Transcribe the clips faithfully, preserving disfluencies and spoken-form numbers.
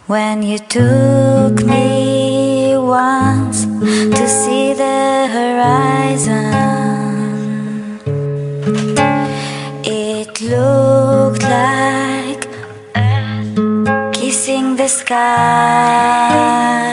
When you took me once to see the horizon, it looked like Earth kissing the sky.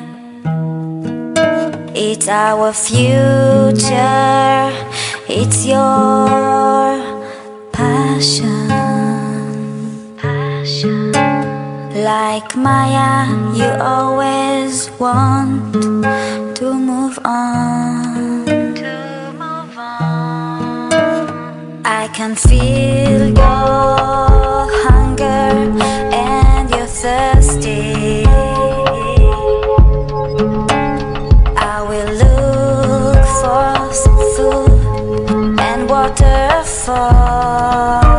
It's our future, it's your passion, passion. Like Maya, you always want to move on, to move on. I can feel your hunger and you're thirsty. I will look for some food and waterfall.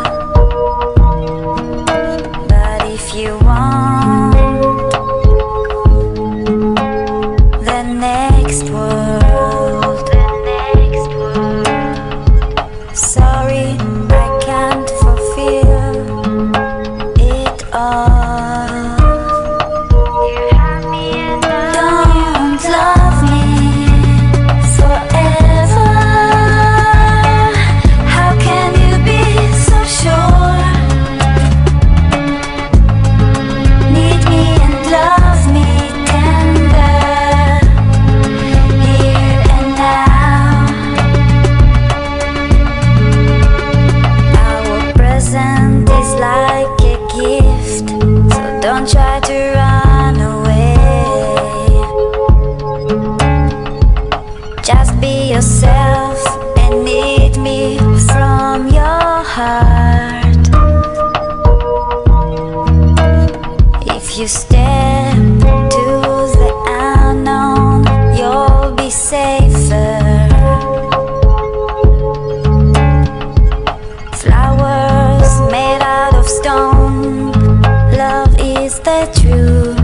You want the next world, the next world. Sorry, I can't fulfill it all. You have me and I don't love me forever. How can you be so sure? Don't try to run away. Just be yourself and meet me from your heart. If you step to the unknown, you'll be safer. Flowers made out of stone, love is the truth.